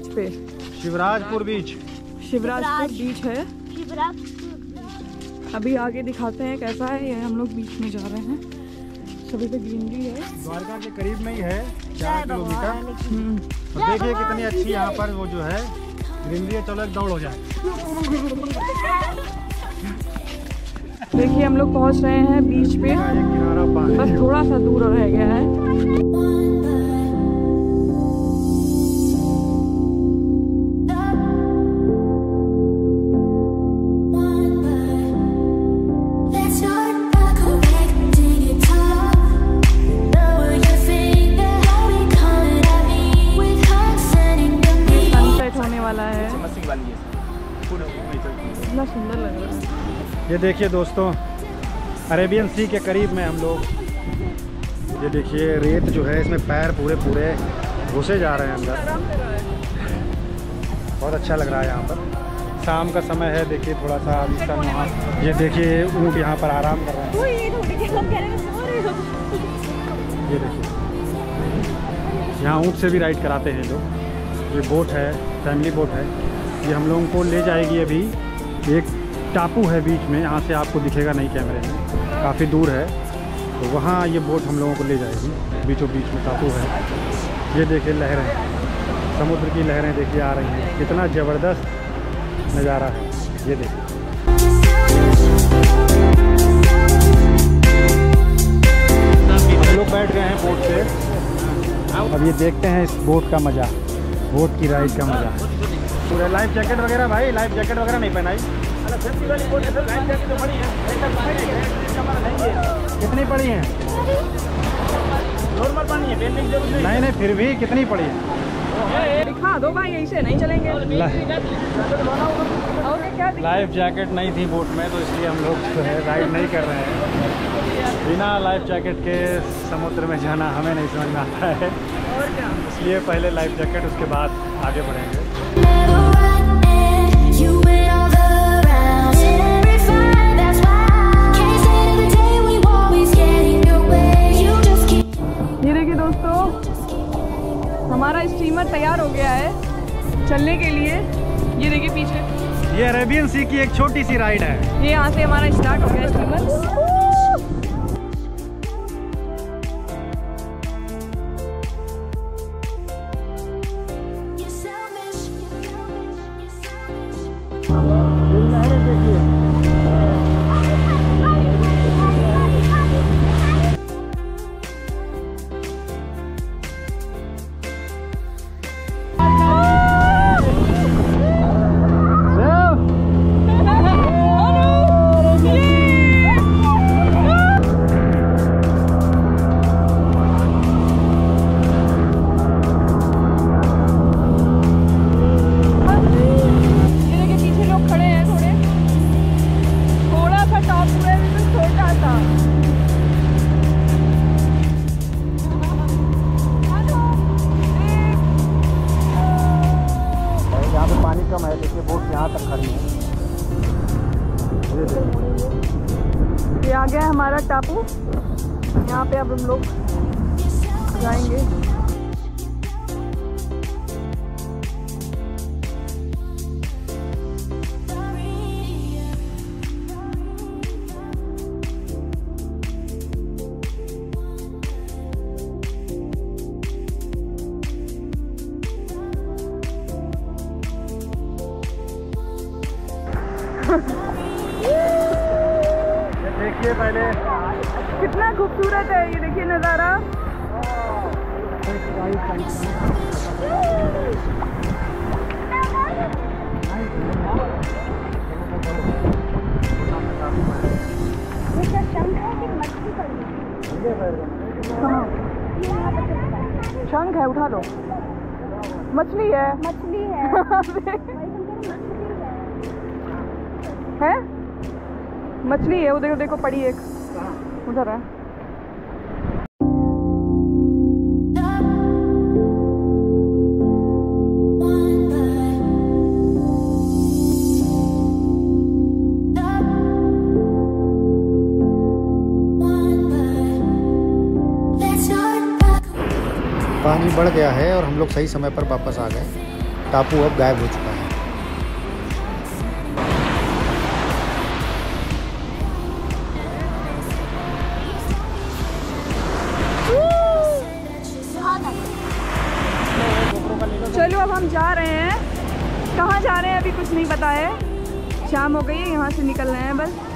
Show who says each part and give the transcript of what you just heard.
Speaker 1: बीच पे,
Speaker 2: शिवराजपुर बीच।
Speaker 1: शिवराजपुर बीच है। अभी आगे दिखाते हैं कैसा है। ये हम लोग बीच में जा रहे हैं। सभी पे ग्रीनरी है।
Speaker 2: द्वारका के करीब में ही है, 4 किलोमीटर। तो देखिए कितनी अच्छी यहाँ पर वो जो है ग्रीनरी है। चलो एक दौड़ हो जाए।
Speaker 1: देखिए हम लोग पहुँच रहे हैं बीच पे, बस थोड़ा सा दूर रह गया है। कितना सुंदर लग रहा है।
Speaker 2: ये देखिए दोस्तों, अरेबियन सी के करीब में हम लोग। ये देखिए रेत जो है इसमें पैर पूरे घुसे जा रहे हैं अंदर। बहुत अच्छा लग रहा है यहाँ पर। शाम का समय है, देखिए थोड़ा सा वहाँ। ये देखिए ऊँट यहाँ पर आराम कर रहे हैं। ये देखिए यहाँ ऊँट से भी राइड कराते हैं लोग। ये बोट है, फैमिली बोट है। ये हम लोगों को ले जाएगी। अभी एक टापू है बीच में, यहाँ से आपको दिखेगा नहीं कैमरे में, काफ़ी दूर है। तो वहाँ ये बोट हम लोगों को ले जाएगी। बीचों बीच में टापू है। ये देखिए लहरें, समुद्र की लहरें देखिए आ रही हैं। कितना ज़बरदस्त नज़ारा है। ये देखिए हम लोग बैठ गए हैं बोट पे। अब ये देखते हैं इस बोट का मज़ा, बोट की राइड का मज़ा। पूरे लाइफ जैकेट वगैरह, भाई लाइफ जैकेट वगैरह नहीं पहनाई। कितनी पड़ी है? नॉर्मल पानी है, पहनने की जरूरत नहीं। नहीं फिर भी कितनी पड़ी है?
Speaker 1: दिखा दो भाई, ऐसे नहीं चलेंगे।
Speaker 2: लाइफ जैकेट नहीं थी बोट में, तो इसलिए हम लोग जो है राइड नहीं कर रहे हैं। बिना लाइफ जैकेट के समुद्र में जाना हमें नहीं समझ में आता है।
Speaker 1: और क्या,
Speaker 2: इसलिए पहले लाइफ जैकेट, उसके बाद आगे बढ़ेंगे।
Speaker 1: ये देखिए दोस्तों, हमारा स्टीमर तैयार हो गया है चलने के लिए। ये देखिए पीछे,
Speaker 2: ये अरेबियन सी की एक छोटी सी राइड है।
Speaker 1: ये यहाँ से हमारा स्टार्ट हो गया स्टीमर।
Speaker 2: कम है, देखिए बोट यहाँ तक खड़ी है।
Speaker 1: ये आ गया हमारा टापू। यहाँ पे अब हम लोग जाएंगे।
Speaker 2: देखिए पहले
Speaker 1: कितना खूबसूरत है, ये देखिए नज़ारा। शंख है, उठा लो। मछली है, मछली है मछली है। वो देखो देखो पड़ी एक उधर है।
Speaker 2: पानी बढ़ गया है और हम लोग सही समय पर वापस आ गए।
Speaker 3: टापू अब गायब हो चुका है।
Speaker 1: चलो अब हम जा रहे हैं। कहाँ जा रहे हैं अभी कुछ नहीं पता है। शाम हो गई है, यहाँ से निकल रहे हैं बस।